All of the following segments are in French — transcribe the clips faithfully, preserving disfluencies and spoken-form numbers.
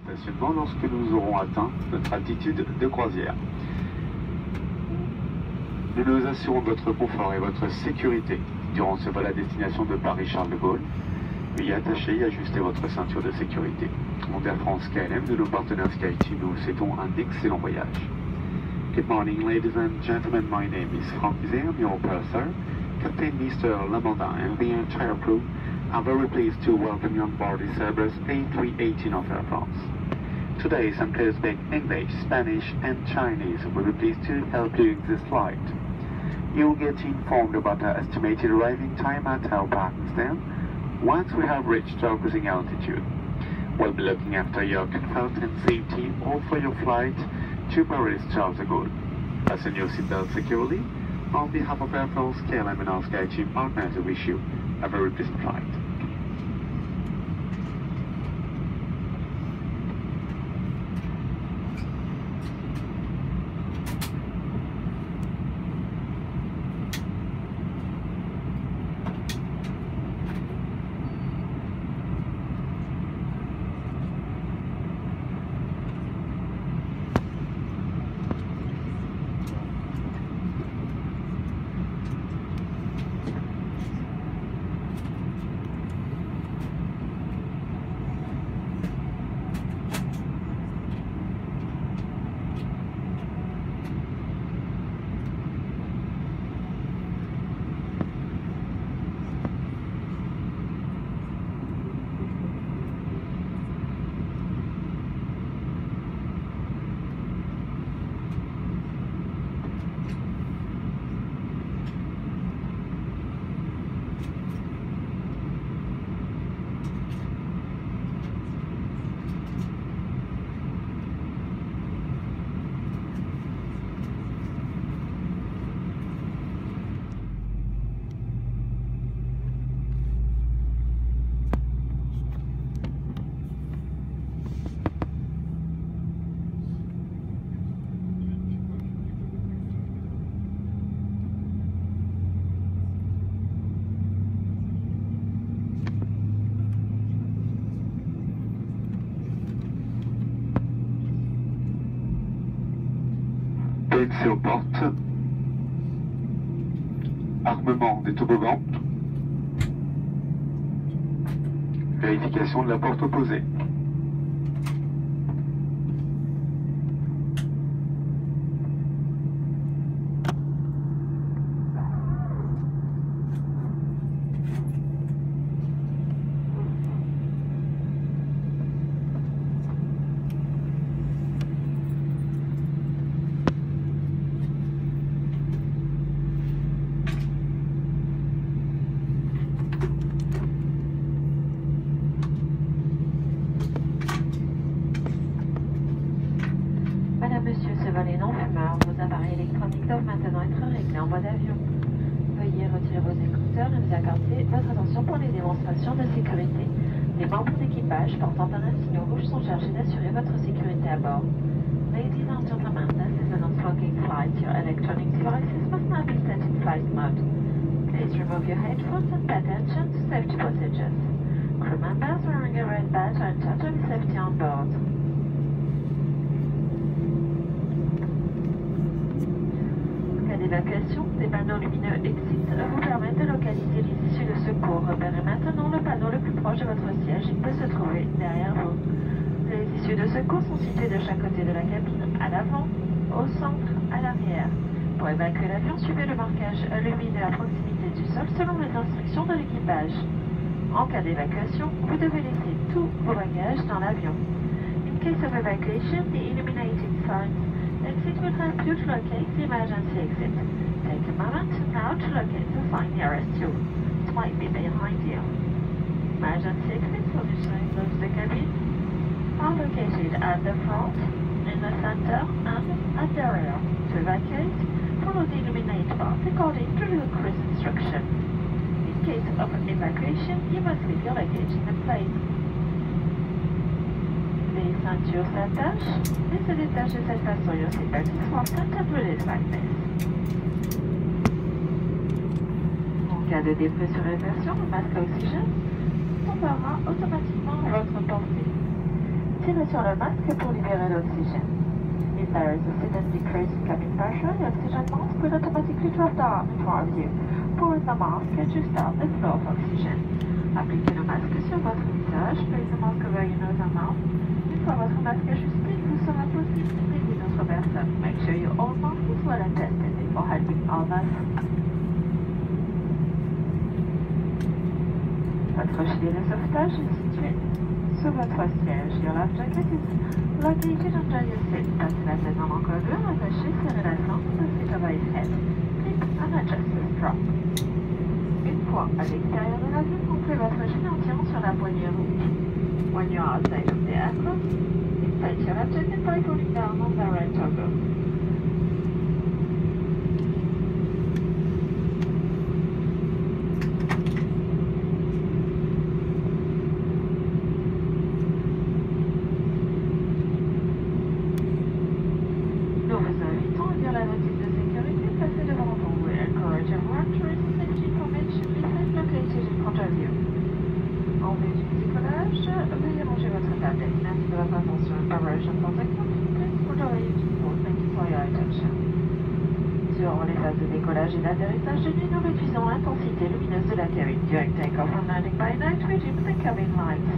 stationnement lorsque nous aurons atteint notre altitude de croisière. Nous nous assurons de votre confort et votre sécurité durant ce vol à destination de Paris-Charles de Gaulle. Veuillez attacher et ajuster votre ceinture de sécurité. Au nom d'Air France K L M, de nos partenaires SkyTeam, nous vous souhaitons un excellent voyage. Good morning, ladies and gentlemen. My name is Frank Zerm, your purser. Captain Mister Lamondin and the entire crew are very pleased to welcome you on board this Airbus A three eighteen of Air France. Today, some players speak English, Spanish and Chinese. We'll be pleased to help you in this flight. You will get informed about our estimated arriving time at our parking stand once we have reached our cruising altitude. We'll be looking after your comfort and safety all for your flight to Paris Charles de Gaulle. Fasten your seatbelt securely. On behalf of Air France K L M and our SkyTeam partners, we wish you a very pleasant flight. P N C aux portes, armement des toboggans, vérification de la porte opposée. Madame, Monsieur, ce vol est non-fumeur. Vos appareils électroniques doivent maintenant être réglés en mode avion. Veuillez retirer vos écouteurs et nous accorder votre attention pour les démonstrations de sécurité. Les membres d'équipage portant un signal rouge sont chargés d'assurer votre sécurité à bord. Ladies and gentlemen, this is a non-smoking flight. Your electronic devices must now be set in flight mode. Please remove your headphones and pay attention to safety procedures. Crew members wearing a red badge are in charge of safety on board. D'évacuation, des panneaux lumineux exit vous permettent de localiser les issues de secours. Repérez maintenant le panneau le plus proche de votre siège. Il peut se trouver derrière vous. Les issues de secours sont situées de chaque côté de la cabine, à l'avant, au centre, à l'arrière. Pour évacuer l'avion, suivez le marquage lumineux à proximité du sol selon les instructions de l'équipage. En cas d'évacuation, vous devez laisser tous vos bagages dans l'avion. In case of evacuation, the illuminated signs exit will help you to locate the emergency exit. Take a moment now to locate the sign nearest you. It might be behind you. Emergency exits for the of the cabin are located at the front, in the center, and at the rear. To evacuate, follow the illuminated path according to the cruise instruction. In case of evacuation, you must leave your luggage in the plane. Les ceintures s'attachent et se détachent de cette façon. Your seatbelt is fastened and released like this. En cas de dépressurisation, le masque à oxygène tombera automatiquement à votre portée. tirez sur le masque pour libérer l'oxygène. If there is a sudden decrease in cabin pressure, the oxygen mask will automatically drop down in front of you. Pull the mask to start the flow of oxygen. Appliquez le masque sur votre visage, place the mask over your nose and mouth. Une fois votre masque ajusté, il vous sera possible d'aider d'autres personnes. Make sure your own mask is well attested before helping others. Votre gilet de sauvetage est situé sous votre siège. Your life jacket is located under your seat. Passez la tête dans l'encodeur, attachez, serrez la ceinture, the seat over his head. Click and adjust the strap. Une fois à l'extérieur de l'avion, gonflez votre gilet en tirant sur la poignée rouge. When you are outside of the aircraft, inflate your life jacket by pulling down on the red toggle. Durant les phases de décollage et d'atterrissage de nuit, nous réduisons l'intensité lumineuse de la cabine. During takeoff and landing by night, we dim the cabin lights.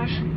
gauche.